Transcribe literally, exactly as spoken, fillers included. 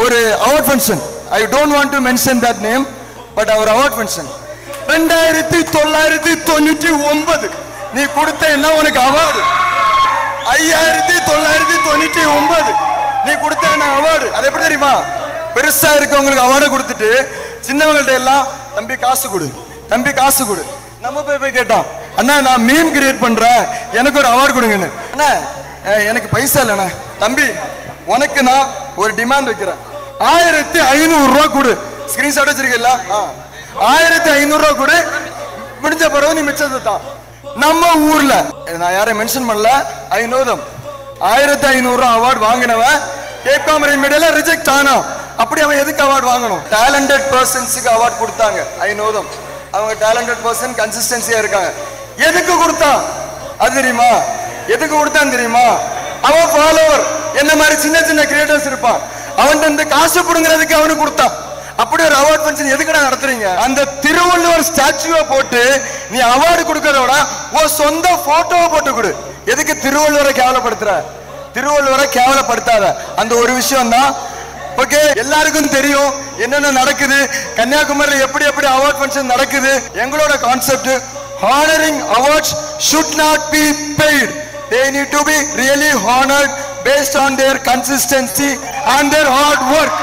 ஒரு award function. I don't want to mention that name, but அவர் award function ரெண்டாயிரத்தி தொள்ளாயிரத்தி தொண்ணூற்றி ஒன்பது நீ கொடுத்த என்ன உனக்கு அவார்டு? ஐயாயிரத்தி தொள்ளாயிரத்தி தொண்ணூற்றி ஒன்பது நீ கொடுத்த என்ன அவார்டு? அது எப்படி தெரியுமா? பெருசா இருக்கவங்களுக்கு அவார்டு கொடுத்துட்டு சின்னவங்கள்ட்ட எல்லாம் தம்பி காசு கொடு, தம்பி காசு கொடு. நம்ம போய் போய் கேட்டோம், அண்ணா நான் மீம் கிரியேட் பண்றேன், எனக்கு ஒரு அவார்டு கொடுங்கன்னு. அண்ணா எனக்கு பைசா இல்லைண்ணா. தம்பி உனக்கு நான் ஒரு டிமாண்ட் வைக்கிறேன், ஆயிரத்தி ஐநூறு ரூபா கொடு. ஸ்கிரீன்ஷாட் வச்சிருக்கல, ஆயிரத்தி ஐநூறு ரூபா கொடு, முடிஞ்ச பிறகு நீ மிச்சத்தை தான். நம்ம ஊர்ல நான் யாரையும் மென்ஷன் பண்ணல, ஐ நோ தம், ஆயிரத்தி ஐநூறு ரூபா அவார்டு வாங்கினவன் கேட்காம மீடியால ரிஜெக்ட் ஆனா, அப்படி அவன் எதுக்கு அவார்டு வாங்கணும்? டேலண்டட் பர்சன்ஸுக்கு அவார்டு கொடுத்தாங்க, ஐ நோ தம். அவங்க டேலண்டட் பர்சன், கன்சிஸ்டன்சியா இருக்காங்க. எதுக்கு கொடுத்தான் அது தெரியுமா? எதுக்கு கொடுத்தான் தெரியுமா? அவன் ஃபாலோவர் என்ன மாதிரி சின்ன சின்ன கிரியேட்டர்ஸ் இருப்பான், அவன் இந்த காசு புடுங்கிறதுக்கு அவனுக்கு கொடுத்தான். அப்படி ஒரு அவார்ட் ஃபங்க்ஷன் எதுக்குடா நடத்துறீங்க? அந்த திருவள்ளுவர் ஸ்டாச்சுவை போட்டு நீ அவார்டு கொடுக்கறதோட உன் சொந்த போட்டோவை போட்டு கொடு. எதுக்கு திருவள்ளுவரை கேவலப்படுத்துற? திருவள்ளுவரை கேவலப்படுத்தாத. அந்த ஒரு விஷயம் தான். ஓகே, எல்லாருக்கும் தெரியும் என்னென்ன நடக்குது கன்னியாகுமரியில், எப்படி எப்படி அவார்ட் ஃபங்க்ஷன் நடக்குது. எங்களோட concept, honoring awards should not be paid. They need to be really honored based on their consistency and their hard work.